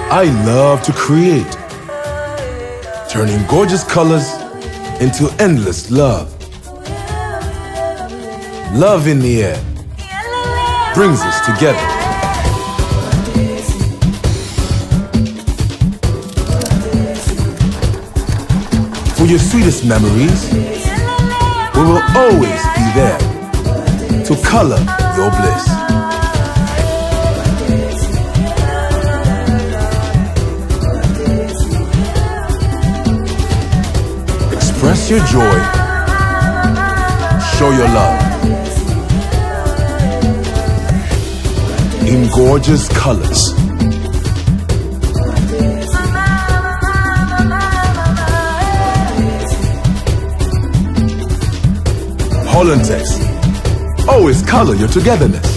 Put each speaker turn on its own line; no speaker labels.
I love to create, turning gorgeous colors into endless love. Love in the air brings us together. For your sweetest memories, we will always be there to color your bliss. Express your joy, show your love in gorgeous colors. Hollantex, always color your togetherness.